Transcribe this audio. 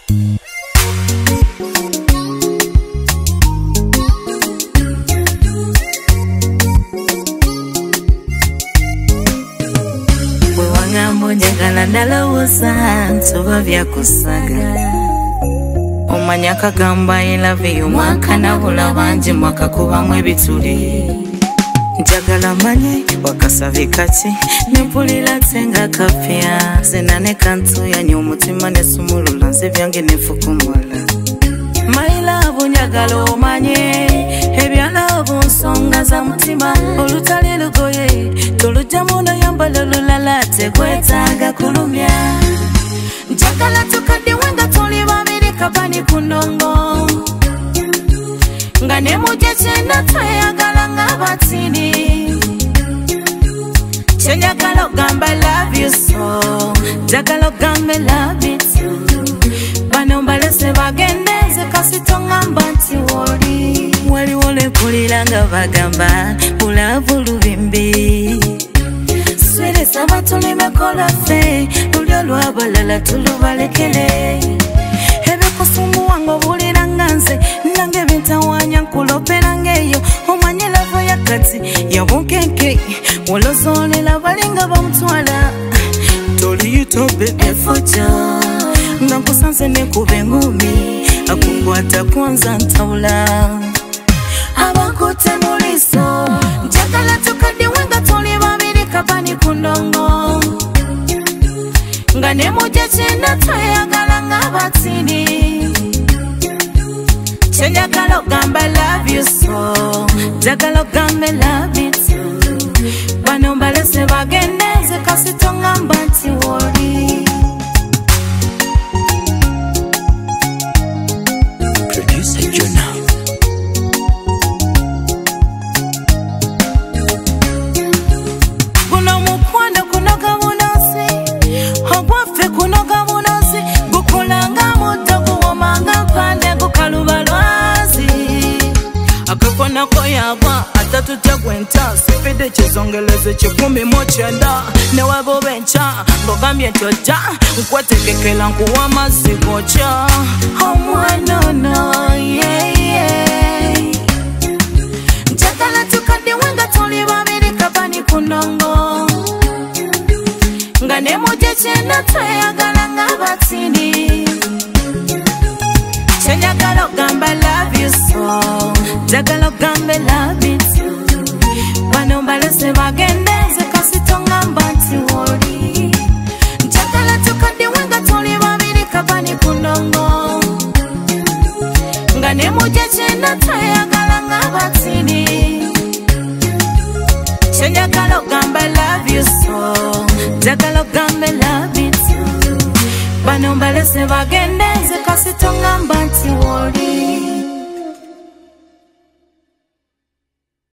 Njagala ndalowooza nsoba byakusaga omanya kagamba I love you mwaka nabula bangi mwaka kubamu ebituli njagala manye wakasavi kaki nempulira tenga kapya zena ne kantu yanyi omutima nesumulula nze byange nefukumula my love njagala omanye ebyalabo nsonga za mutima olutali lugoye tolujjamu noyambala olulala tekwetaaga kulumya njagala tukaddiwe nga tuli babiri kabani ku ndongo nga ne mujje kyenda tweyagala ng'abatini kyenjagala ogamba love you so njagala ogambe love it too bano mbalese bagende nze kasito ngamba nti waliwo lempulira nga bagamba bulavu lubimbi sweresa batulimekolo ffe luli olwabalala tulubalekere ebikusumbua ng'obulira nga nze nange bintawanya nkulopera ng'eyo omanye lavo yakati yabunkenke wolozolera balinga bamutwala toliyitobe efojo nga nkusanze nekuba engumi akunkwata kwanza ntawula abakutte muliso njagala tukaddiwe nga tuli babiri kabani ku ndongo nga ne mujje kyenda tweyagala ng'abatini kyenjagala ogamba love you so njagala ogambe love it too bano mbalese bagende nze kasito ngamba nti woli Producer Jonah Kuno mukwano kunoga munosi ogwaffe kunoga munosi gukulanga muto kuwomanga mpande gukaluba lwazi akakonako yagwa atatutya gwenta sifide kizongeleze 19 newabo bencha ngogambye nti ojja nkwetegekera nkuwa amazzi gokya omwanono njagala tukaddiwe nga tuli babiri kabani ku ndongo nga ne mujje kyenda tweyagala ng'abatini kyenjagala ogamba love you so njagala ogambe love it too bano mbalese bagende nze kasito ngamba nti woli njagala tukaddiwe nga tuli babiri kabani ku ndongo nga ne mujje kyenda tweyagala ng'abatini kyenjagala ogamba love you so njagala ogambe love it too bano mbalese bagende